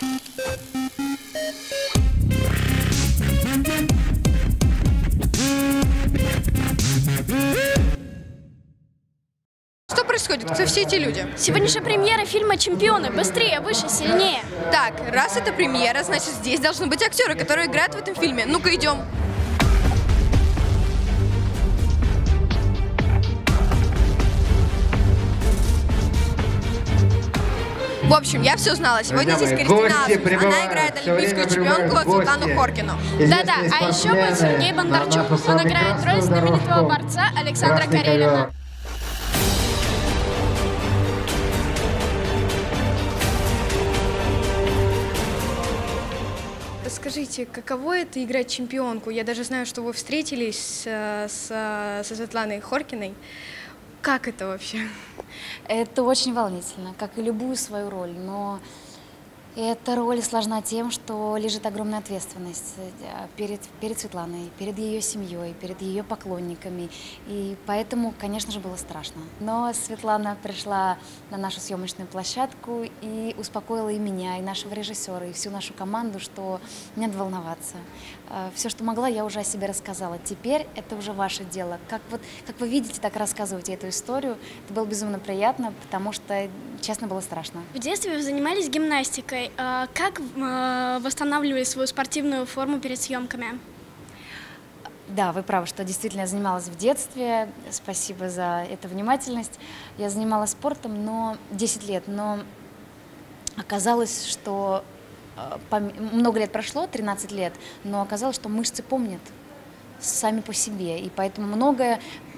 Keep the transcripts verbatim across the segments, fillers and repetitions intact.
Что происходит? Кто все эти люди? Сегодняшняя премьера фильма «Чемпионы». Быстрее, выше, сильнее. Так, раз это премьера, значит здесь должны быть актеры, которые играют в этом фильме. Ну-ка, идем. В общем, я все знала. Сегодня здесь Кристина Асмус. Она играет олимпийскую чемпионку Светлану Хоркину. Да-да, а еще будет Сергей Бондарчук. Он играет роль знаменитого борца Александра Карелина. Скажите, каково это играть чемпионку? Я даже знаю, что вы встретились с, с, со Светланой Хоркиной. Как это вообще? Это очень волнительно, как и любую свою роль, но эта роль сложна тем, что лежит огромная ответственность перед, перед Светланой, перед ее семьей, перед ее поклонниками. И поэтому, конечно же, было страшно. Но Светлана пришла на нашу съемочную площадку и успокоила и меня, и нашего режиссера, и всю нашу команду, что не надо волноваться. Все, что могла, я уже о себе рассказала. Теперь это уже ваше дело. Как, вот, как вы видите, так рассказываете эту историю. Это было безумно приятно, потому что, честно, было страшно. В детстве вы занимались гимнастикой. Как восстанавливали свою спортивную форму перед съемками? Да, вы правы, что действительно я занималась в детстве. Спасибо за эту внимательность. Я занималась спортом, но десять лет, но оказалось, что много лет прошло, тринадцать лет, но оказалось, что мышцы помнят сами по себе, и поэтому многое,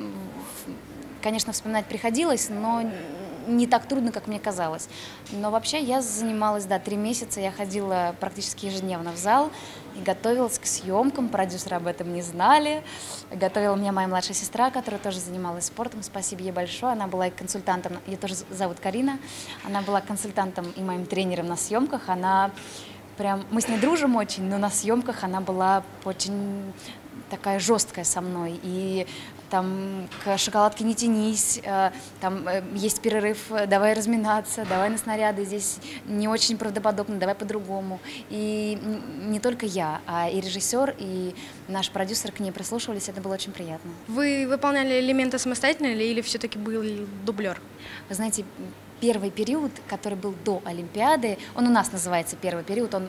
конечно, вспоминать приходилось, но не так трудно, как мне казалось. Но вообще я занималась, да, три месяца, я ходила практически ежедневно в зал и готовилась к съемкам, продюсеры об этом не знали. Готовила меня моя младшая сестра, которая тоже занималась спортом, спасибо ей большое, она была и консультантом, ее тоже зовут Карина, она была консультантом и моим тренером на съемках, она прям, мы с ней дружим очень, но на съемках она была очень такая жесткая со мной, и там к шоколадке не тянись, там есть перерыв, давай разминаться, давай на снаряды, здесь не очень правдоподобно, давай по-другому. И не только я, а и режиссер, и наш продюсер к ней прислушивались, это было очень приятно. Вы выполняли элементы самостоятельно или все-таки был дублер? Вы знаете, первый период, который был до Олимпиады, он у нас называется первый период, он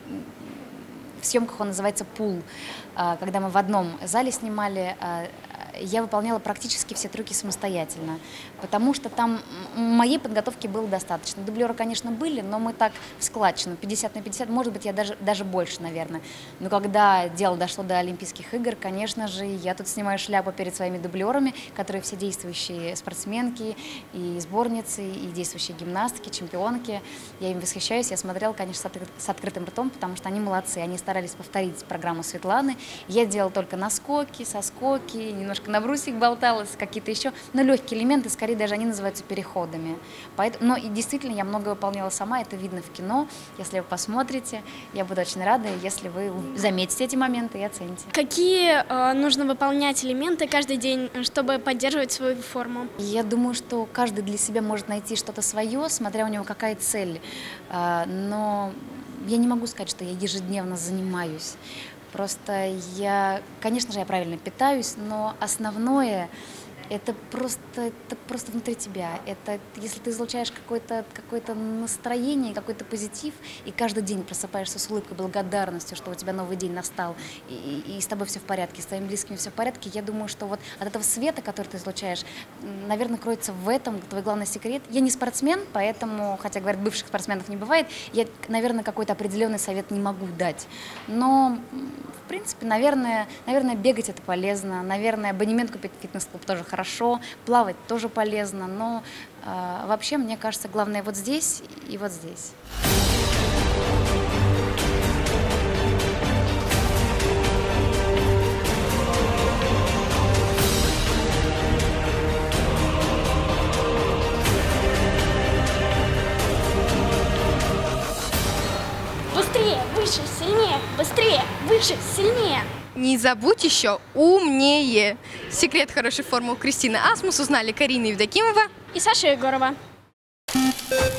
в съемках он называется «Пул», когда мы в одном зале снимали. Я выполняла практически все трюки самостоятельно, потому что там моей подготовки было достаточно. Дублеры, конечно, были, но мы так в складчину, пятьдесят на пятьдесят, может быть, я даже, даже больше, наверное. Но когда дело дошло до Олимпийских игр, конечно же, я тут снимаю шляпу перед своими дублерами, которые все действующие спортсменки, и сборницы, и действующие гимнастки, чемпионки. Я им восхищаюсь, я смотрела, конечно, с открытым ртом, потому что они молодцы, они старались повторить программу Светланы. Я делала только наскоки, соскоки, немножко на брусьях болталась, какие-то еще, но легкие элементы, скорее даже они называются переходами. Поэтому, но и действительно я много выполняла сама, это видно в кино. Если вы посмотрите, я буду очень рада, если вы заметите эти моменты и оцените. Какие э, нужно выполнять элементы каждый день, чтобы поддерживать свою форму? Я думаю, что каждый для себя может найти что-то свое, смотря у него какая цель. Э, но я не могу сказать, что я ежедневно занимаюсь. Просто я, конечно же, я правильно питаюсь, но основное это просто, это просто внутри тебя. Это если ты излучаешь какое-то какое-то настроение, какой-то позитив, и каждый день просыпаешься с улыбкой, благодарностью, что у тебя новый день настал, и, и, и с тобой все в порядке, с твоими близкими все в порядке, я думаю, что вот от этого света, который ты излучаешь, наверное, кроется в этом твой главный секрет. Я не спортсмен, поэтому, хотя, говорят, бывших спортсменов не бывает, я, наверное, какой-то определенный совет не могу дать. Но, в принципе, наверное, наверное, бегать это полезно, наверное, абонемент купить в фитнес-клуб тоже хорошо. Хорошо, плавать тоже полезно, но э, вообще, мне кажется, главное вот здесь и вот здесь. Быстрее, выше, сильнее, быстрее, выше, сильнее. Не забудь еще умнее. Секрет хорошей формы у Кристины Асмус узнали Карина Евдокимова и Саша Егорова.